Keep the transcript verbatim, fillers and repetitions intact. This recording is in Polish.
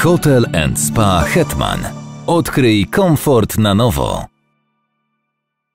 Hotel and Spa Hetman. Odkryj komfort na nowo.